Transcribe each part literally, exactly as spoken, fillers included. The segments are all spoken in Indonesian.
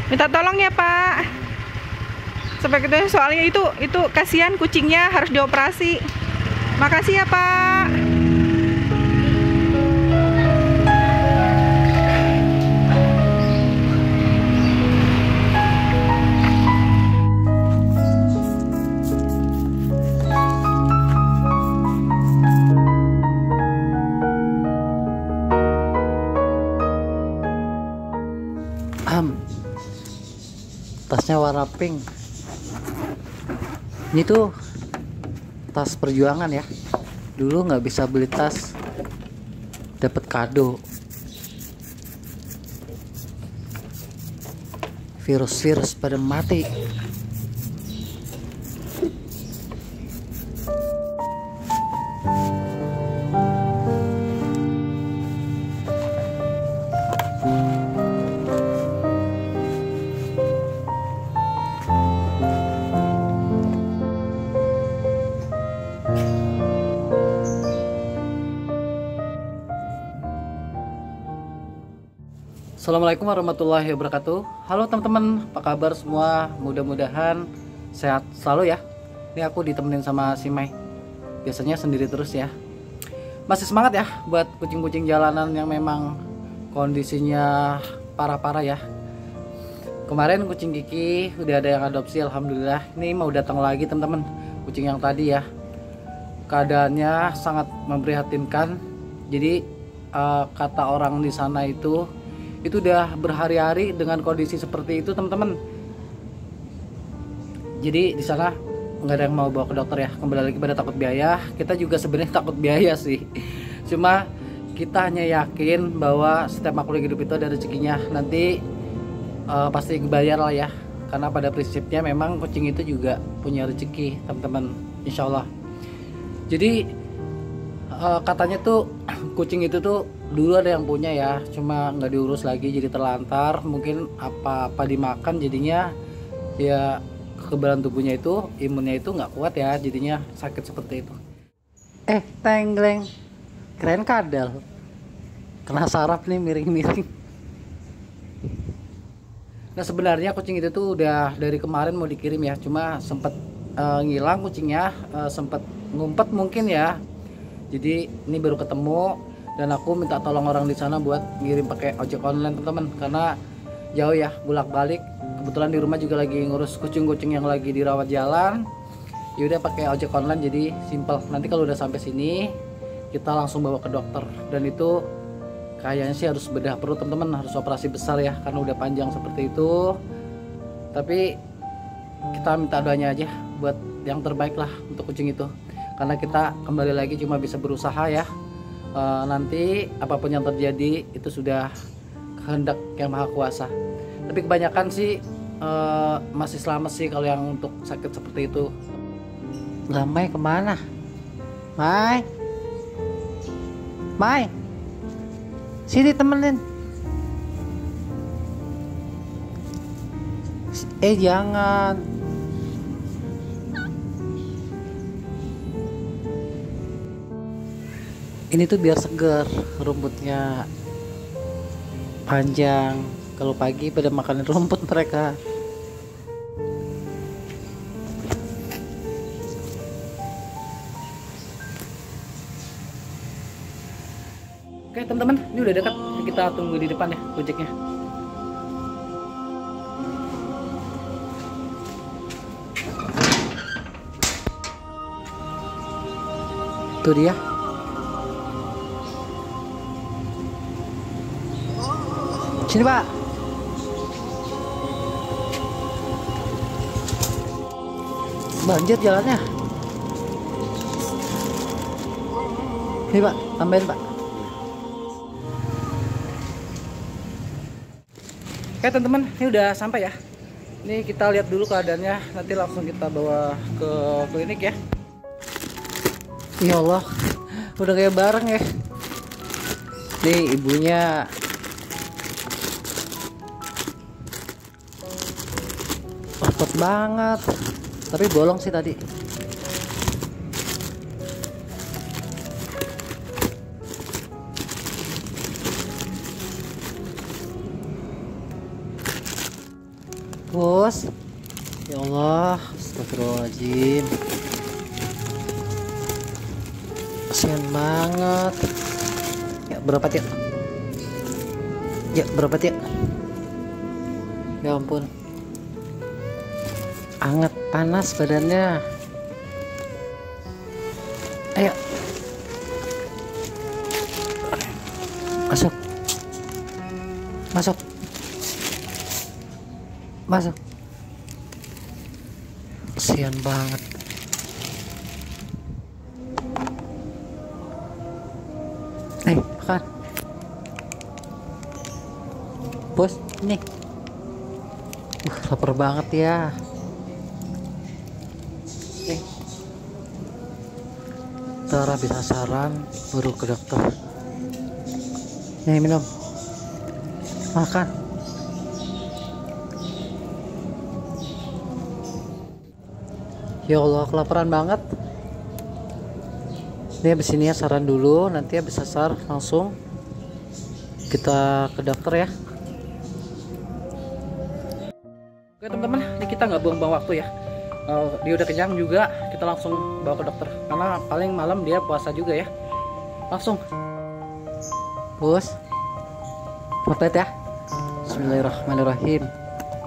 Minta tolong ya Pak. Seperti itu, soalnya itu itu kasihan kucingnya harus dioperasi. Makasih ya Pak. Tasnya warna pink. Ini tuh tas perjuangan ya. Dulu nggak bisa beli tas, dapat kado. Virus-virus pada mati. Assalamualaikum warahmatullahi wabarakatuh. Halo teman-teman, apa kabar semua? Mudah-mudahan sehat selalu ya. Ini aku ditemenin sama si Mai. Biasanya sendiri terus ya. Masih semangat ya buat kucing-kucing jalanan yang memang kondisinya parah-parah ya. Kemarin kucing Kiki udah ada yang adopsi, alhamdulillah. Ini mau datang lagi teman-teman. Kucing yang tadi ya, keadaannya sangat memprihatinkan. Jadi uh, kata orang di sana itu itu udah berhari-hari dengan kondisi seperti itu teman-teman. Jadi di sana nggak ada yang mau bawa ke dokter ya. Kembali lagi pada takut biaya. Kita juga sebenarnya takut biaya sih. Cuma kita hanya yakin bahwa setiap makhluk hidup itu ada rezekinya. Nanti uh, pasti kebayar lah ya. Karena pada prinsipnya memang kucing itu juga punya rezeki teman-teman, insya Allah. Jadi uh, katanya tuh kucing itu tuh dulu ada yang punya ya, cuma nggak diurus lagi jadi terlantar. Mungkin apa-apa dimakan jadinya ya kekebalan tubuhnya itu, imunnya itu nggak kuat ya, jadinya sakit seperti itu. Eh Tenggleng, keren kadal, kena saraf nih miring-miring. Nah sebenarnya kucing itu tuh udah dari kemarin mau dikirim ya, cuma sempet uh, ngilang kucingnya, uh, sempet ngumpet mungkin ya. Jadi ini baru ketemu. Dan aku minta tolong orang di sana buat ngirim pakai ojek online teman-teman, karena jauh ya bolak-balik. Kebetulan di rumah juga lagi ngurus kucing-kucing yang lagi dirawat jalan. Ya udah pakai ojek online jadi simple. Nanti kalau udah sampai sini kita langsung bawa ke dokter. Dan itu kayaknya sih harus bedah perut teman-teman, harus operasi besar ya karena udah panjang seperti itu. Tapi kita minta doanya aja buat yang terbaik lah untuk kucing itu. Karena kita kembali lagi cuma bisa berusaha ya. Uh, nanti apapun yang terjadi itu sudah kehendak yang maha kuasa. Tapi kebanyakan sih uh, masih selamat sih kalau yang untuk sakit seperti itu. Lah Mai kemana? Mai, Mai, sini temenin. Eh jangan. Ini tuh biar segar, rumputnya panjang. Kalau pagi pada makan rumput mereka. Oke teman-teman, ini udah dekat. Kita tunggu di depan ya ojeknya. Tuh dia. Sini Pak. Banjir jalannya. Ini Pak, tambahin Pak. Oke teman-teman, ini udah sampai ya. Ini kita lihat dulu keadaannya, nanti langsung kita bawa ke klinik ya. Ya Allah, udah kayak bareng ya. Nih ibunya. Cepet banget, tapi bolong sih tadi. Bos, ya Allah, astagfirullahaladzim, kasihan banget. Ya berapa tiap? Ya berapa tiap? Ya ampun, anget panas badannya. Ayo, masuk, masuk, masuk. Kasihan banget. Eh, makan. Bos, ini. Uh, lapar banget ya. Eh. Ntar habis asaran baru ke dokter. Nih minum. Makan. Ya Allah, kelaparan banget. Ini habis ini ya saran dulu, nanti habis asar langsung kita ke dokter ya. Oke teman-teman, ini kita nggak buang-buang waktu ya. Uh, dia udah kenyang juga, kita langsung bawa ke dokter. Karena paling malam dia puasa juga ya. Langsung. Bos, selamat ya. Bismillahirrahmanirrahim.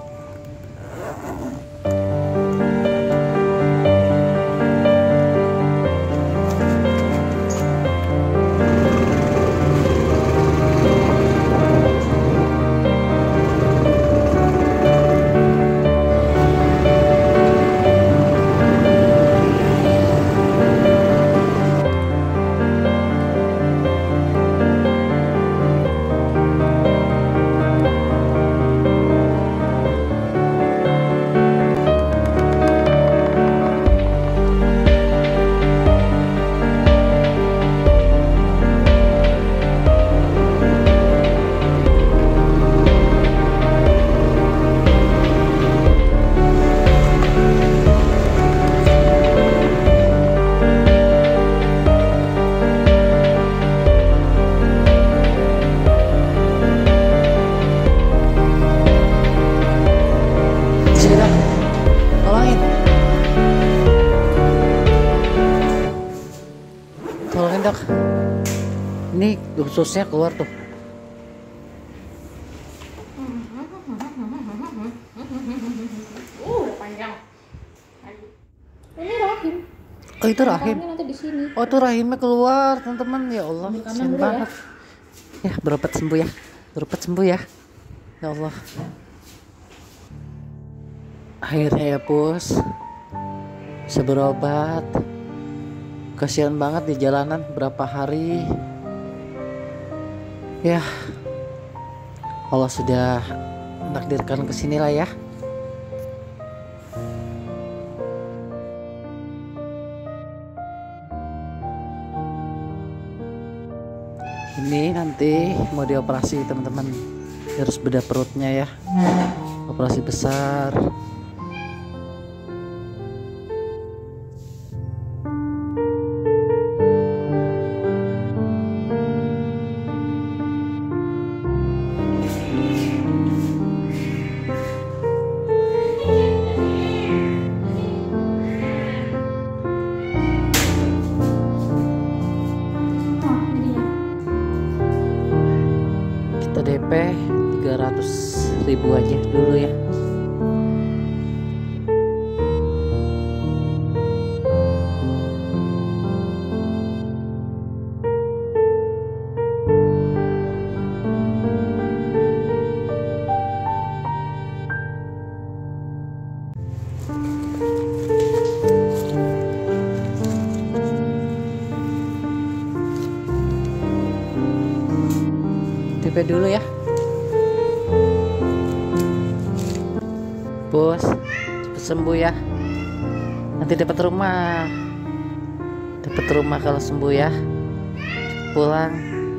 Tolongin dok, ini ususnya keluar tuh. Uh, panjang. Ini rahim. Oh itu rahim. Nanti di sini. Oh itu rahimnya keluar teman-teman. Ya Allah, Ambil kanan kasihan dulu banget. Ya berobat sembuh ya, berobat sembuh ya. Ya Allah. Akhirnya ya bos, bisa berobat. Kasihan banget di jalanan berapa hari. Ya Allah sudah menakdirkan kesini lah ya. Ini nanti mau dioperasi teman-teman, harus bedah perutnya ya, operasi besar. D P tiga ratus ribu aja dulu ya. D P dulu ya. Bos, cepet sembuh ya. Nanti dapat rumah. Dapat rumah kalau sembuh ya. Pulang.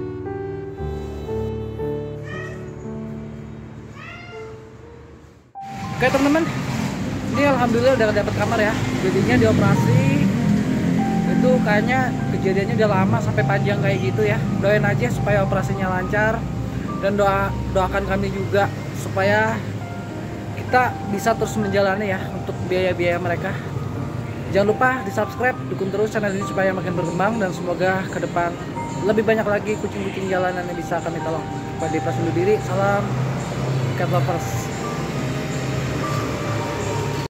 Oke teman-teman, ini alhamdulillah udah dapat kamar ya. Jadinya dioperasi. Itu kayaknya kejadiannya udah lama sampai panjang kayak gitu ya. Doain aja supaya operasinya lancar, dan doa doakan kami juga supaya kita bisa terus menjalani ya untuk biaya-biaya mereka. Jangan lupa di subscribe, dukung terus channel ini supaya makin berkembang, dan semoga ke depan lebih banyak lagi kucing-kucing jalanan yang bisa kami tolong. Pada Depras undur diri, salam cat lovers.